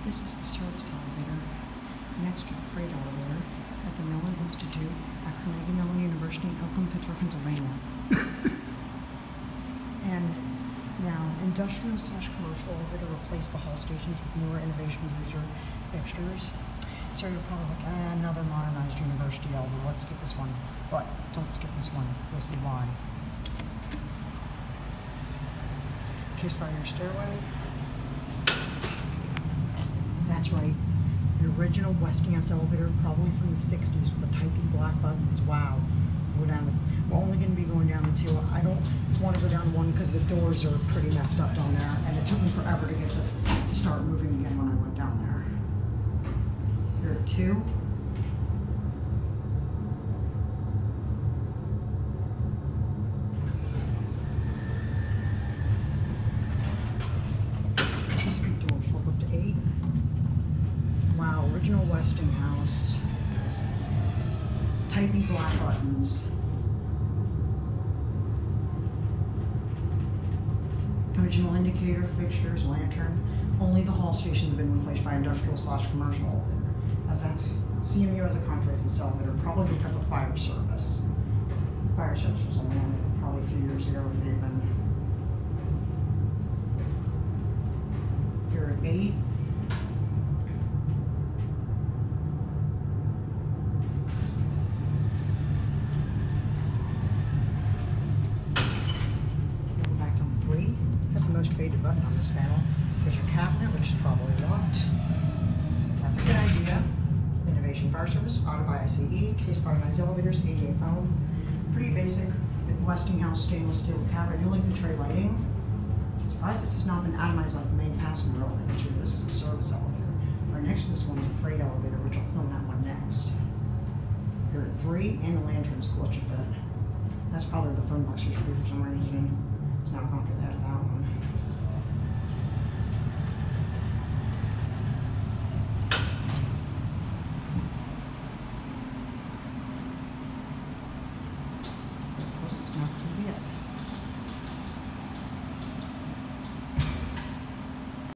This is the service elevator next to the freight elevator at the Mellon Institute at Carnegie Mellon University in Oakland, Pittsburgh, Pennsylvania. And now, industrial/commercial elevator replaced the hall stations with newer innovation user fixtures. So you're probably like, another modernized university elevator. Let's skip this one. But don't skip this one. You'll see why. Case fire stairway. That's right. An original Westinghouse elevator, probably from the 60s with the typey black buttons. Wow. Go down the, we're only going to be going down the 2. I don't want to go down 1 because the doors are pretty messed up down there, and it took me forever to get this to start moving again when I went down there. Here at 2. Speed doors work up to 8. Wow, original Westinghouse. Typey black buttons. Original indicator, fixtures, lantern. Only the hall stations have been replaced by industrial/commercial elevator, as that's CMU has a contract with this elevator, probably because of fire service. The fire service was only ended probably a few years ago, if even. Here at 8. The most faded button on this panel. There's your cabinet, which is probably locked. That's a good idea. Innovation Fire Service, auto by ICE, case fireman's elevators, ADA foam. Pretty basic Westinghouse stainless steel cab. I do like the tray lighting. Surprised this has not been atomized like the main passenger elevator. This is a service elevator. Right next to this one is a freight elevator, which I'll film that one next. Here at 3, and the lanterns glitch a bit. That's probably where the phone box used to be for some reason. It's not gone because I added that one. This is not